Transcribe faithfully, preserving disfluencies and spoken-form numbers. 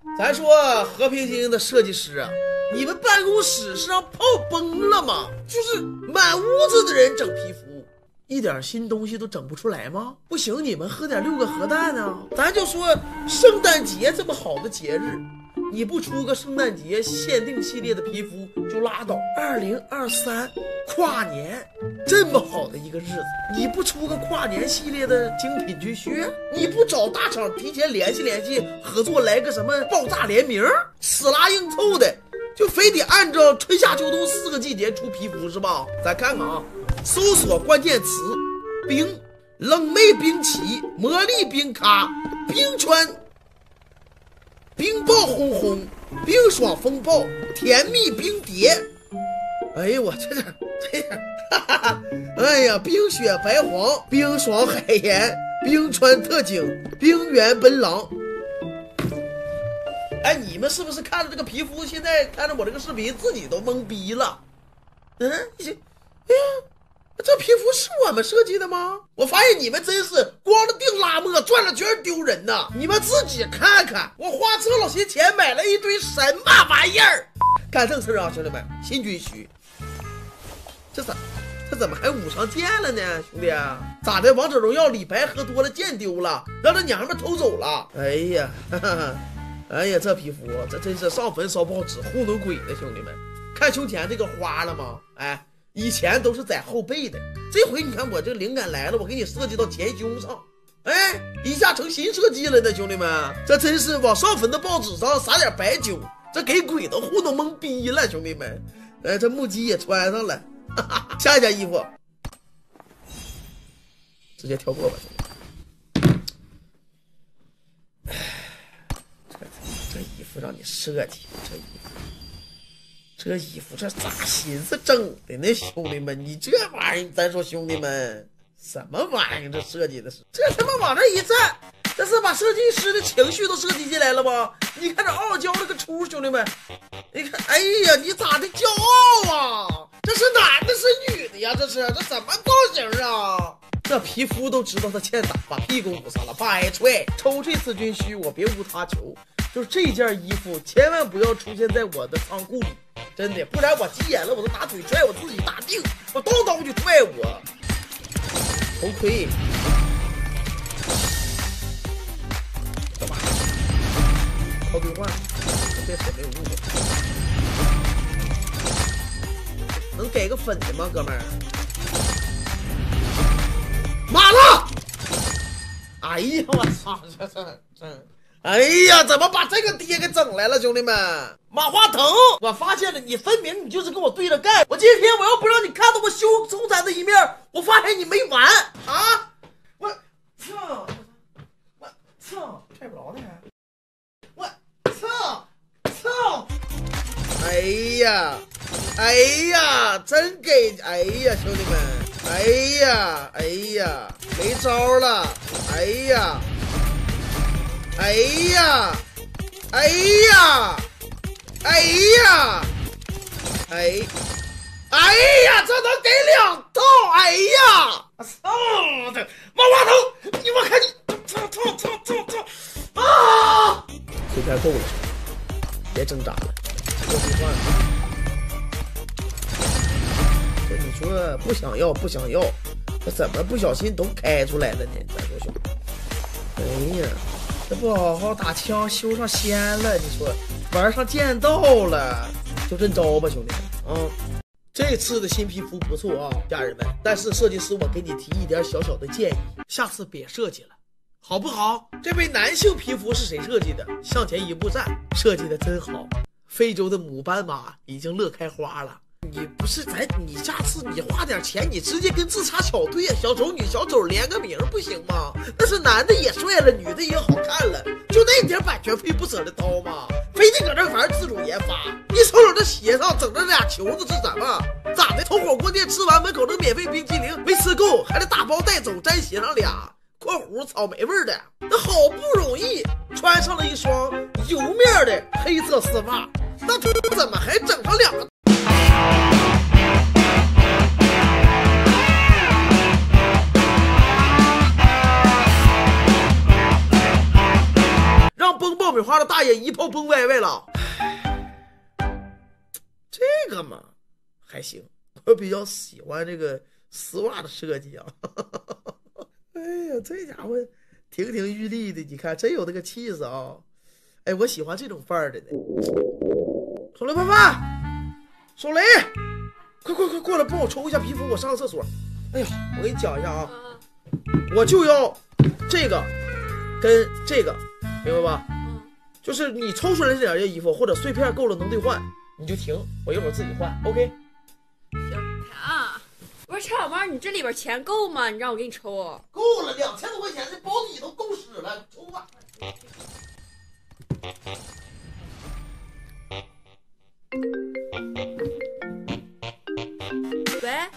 咱说和平精英的设计师啊，你们办公室是让炮崩了吗？就是满屋子的人整皮肤，一点新东西都整不出来吗？不行，你们喝点六个核弹啊！咱就说圣诞节这么好的节日，你不出个圣诞节限定系列的皮肤就拉倒。二零二三跨年这么好的一个日子，你不出个跨年系列的精品军靴，你不找大厂提前联系联系合作来个什么爆炸联名，死拉硬凑的，就非得按照春夏秋冬四个季节出皮肤是吧？咱看看啊，搜索关键词：冰、冷魅冰旗、魔力冰咖、冰川、冰暴轰轰、冰爽风暴、甜蜜冰蝶。哎呀，我这点这点，哈哈哈！哎呀，冰雪白黄、冰爽海盐、冰川特警、冰原奔狼。哎，你们是不是看着这个皮肤，现在看着我这个视频，自己都懵逼了？嗯，哎呀，这皮肤是我们设计的吗？我发现你们真是光着腚拉磨，转了圈丢人呐！你们自己看看，我花这老些钱买了一堆什么玩意儿？干正事啊，兄弟们！新军需，这咋这怎么还捂上剑了呢，兄弟？咋的？王者荣耀李白喝多了，剑丢了，让这娘们偷走了。哎呀，哈哈，哎呀，这皮肤这真是上坟烧报纸糊弄鬼呢，兄弟们！看胸前这个花了吗？哎。以前都是在后背的，这回你看我这灵感来了，我给你设计到前胸上，哎，一下成新设计了呢，兄弟们，这真是往上坟的报纸上撒点白酒，这给鬼都糊弄懵逼了，兄弟们，哎，这木屐也穿上了，哈哈，下一件衣服，直接跳过吧，兄弟。哎，这这衣服让你设计，这衣服。这衣服这咋寻思整的呢，兄弟们？你这玩意儿，咱说兄弟们，什么玩意儿？这设计的是，这他妈往这一站，这是把设计师的情绪都设计进来了吗？你看这傲娇那个出，兄弟们，你看，哎呀，你咋的骄傲啊？这是男的是女的呀？这是这什么造型啊？这皮肤都知道他欠打，把屁股捂上了，白踹抽这次军需，我别无他求，就是这件衣服千万不要出现在我的仓库里。真的，不然我急眼了，我都拿腿踹我自己打腚，我刀刀就踹我。头盔，干嘛？靠兑换，这水没有误会。能给个粉的吗，哥们儿？马了！哎呀，我操！这这这！哎呀，怎么把这个爹给整来了，兄弟们？马化腾，我发现了，你分明你就是跟我对着干。我今天我要不让你看到我凶凶残的一面，我发现你没完啊！我操！我操！踹不着呢还！我操！操！哎呀！哎呀！真给！哎呀，兄弟们！哎呀！哎呀！没招了！哎呀！哎呀，哎呀，哎呀，哎，哎呀，这能给两套？哎呀，操的，马化腾，你我看你，操操操操操啊！这片够了，别挣扎了，要不换。这你说不想要不想要，这怎么不小心都开出来了呢？咱说兄弟，哎呀。这不好好打枪，修上仙了，你说玩上剑道了，就这招吧，兄弟们啊！这次的新皮肤不错啊，家人们。但是设计师，我给你提一点小小的建议，下次别设计了，好不好？这位男性皮肤是谁设计的？向前一步站，设计的真好。非洲的母斑马已经乐开花了。你不是咱，你下次你花点钱，你直接跟自杀小队、小丑女、小丑连个名不行吗？那是男的也帅了，女的也好看了，就那点版权费不舍得掏吗？非得搁这玩自主研发？你瞅瞅这鞋上整这俩球子是什么？咋的？从火锅店吃完门口那免费冰淇淋没吃够，还得打包带走，粘鞋上俩（括弧草莓味的）。那好不容易穿上了一双油面的黑色丝袜，那怎么还整上两个？让崩爆米孩的大爷一炮崩歪歪了。这个嘛还行，我比较喜欢这个丝袜的设计啊。哎呀，这家伙亭亭玉立的，你看真有那个气势啊！哎，我喜欢这种范儿的呢。手雷拌饭，手雷，快快快过来帮我抽一下皮肤，我上个厕所。哎呀，我给你讲一下啊，我就要这个跟这个，明白吧？就是你抽出来这两件衣服或者碎片够了能兑换，你就停，我一会儿自己换 ，OK？ 行啊，不是陈小猫，你这里边钱够吗？你让我给你抽啊？ 够了，两千多块钱，这包底都够使了，抽吧。 喂。